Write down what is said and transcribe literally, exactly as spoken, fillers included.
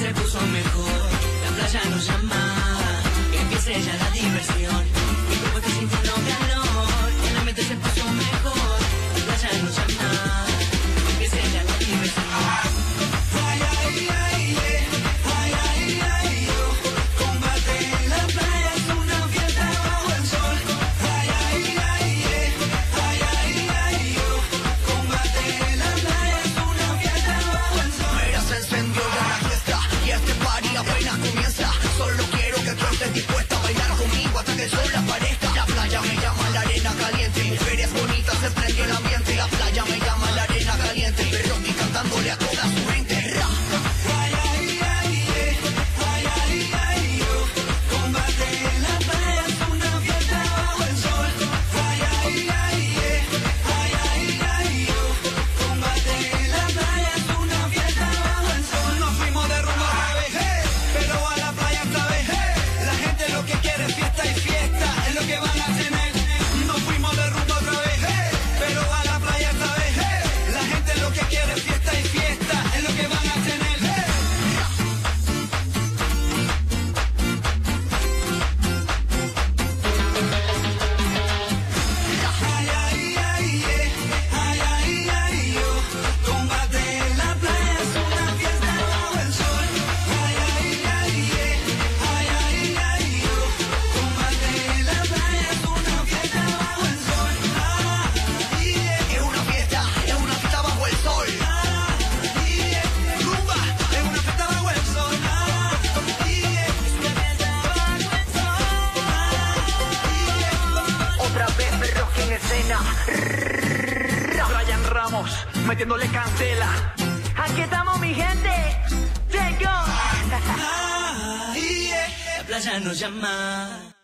se puso mejor, la playa nos llama, que empiece ya la diversión. Mi cuerpo está sintiendo calor, el ambiente se puso mejor, la playa nos llama, que empiece ya la diversión. Ay, ay, ay, yeah. Ay, ay, ay, yo. Combate en la playa, es una fiesta bajo el sol. Ay, ay, ay, yeah. Ay, ay, ay, yo. Combate en la playa, es una fiesta bajo el sol. Mira, se encendió ya la fiesta y este party apenas comienza. Solo quiero que tú estés dispuesta a bailar conmigo hasta que el sol aparezca. La playa me llama, la arena caliente, mujeres bonitas, se prende el ambiente. La playa me llama, la arena caliente, pero estoy cantándole a toda su gente. Ra. Ay, ay, ay, yeah. Ay, ay, ay, yo. Combate en la playa, es una fiesta bajo el sol. Ay, ay, ay, yeah. Ay, ay, ay, yo. Combate en la playa, es una fiesta bajo el sol. Nos fuimos de rumba otra vez, hey, pero a la playa esta vez, hey. La gente lo que quiere es fiesta y fiesta, es lo que van a tener. Nos fuimos de rumba otra vez, hey, pero a la playa esta vez, hey. La gente lo que quiere es fiesta y fiesta, es lo que van a tener, hey. Ay, ay, ay, yeah. Ay, ay, ay, yo. Combate en la playa, es una fiesta bajo el sol. Ay, ay, ay, yeah. Ay, ay, ay, yo. Combate en la playa, es una fiesta bajo el sol. Ah, yeah. Es una fiesta, es una fiesta bajo el sol. Ah, yeah. Rumba, es una fiesta bajo el sol. Ah, yeah. Es una fiesta bajo el sol. Ah, yeah. Otra vez me rock en escena. Brian Ramos, metiéndole candela. Aquí estamos, mi gente. Take Ah, yeah. La playa nos llama.